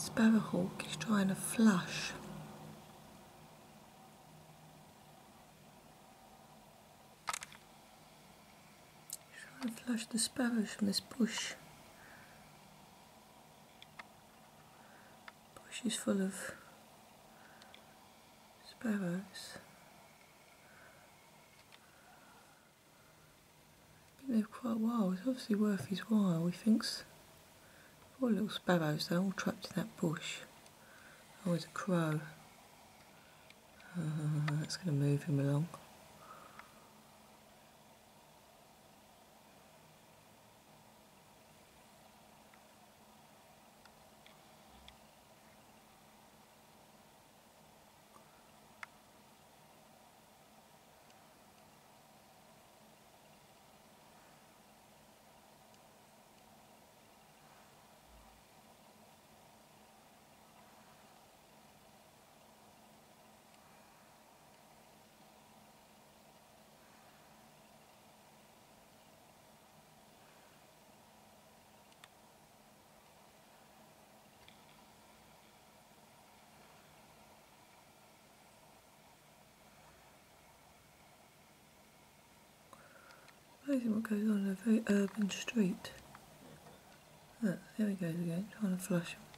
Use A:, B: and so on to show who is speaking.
A: Sparrowhawk is trying to flush. He's trying to flush the sparrows from this bush. The bush is full of sparrows. Been there quite a while. It's obviously worth his while, he thinks. Poor little sparrows, they're all trapped in that bush. Oh, there's a crow. That's going to move him along. Amazing what goes on in a very urban street. Look, there he goes again, trying to flush him.